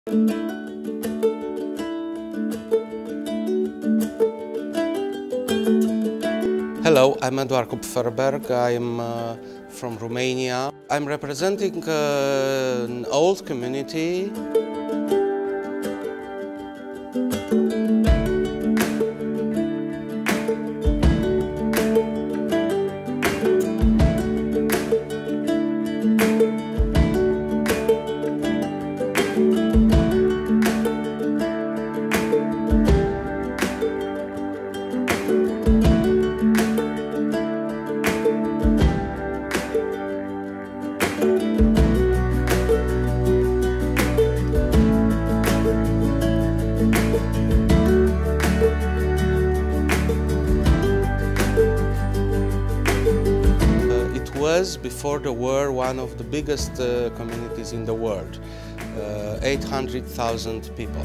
Hello, I'm Eduard Kupferberg. I'm from Romania. I'm representing an old community. It was, before the war, one of the biggest communities in the world, 800,000 people.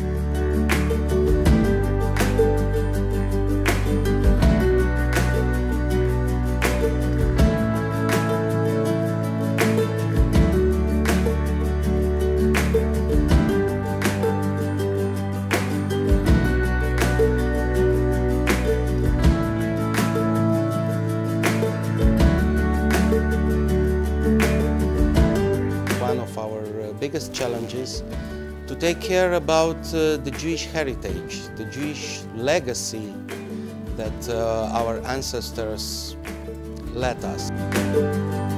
One of our biggest challenges to take care about the Jewish heritage, the Jewish legacy that our ancestors left us.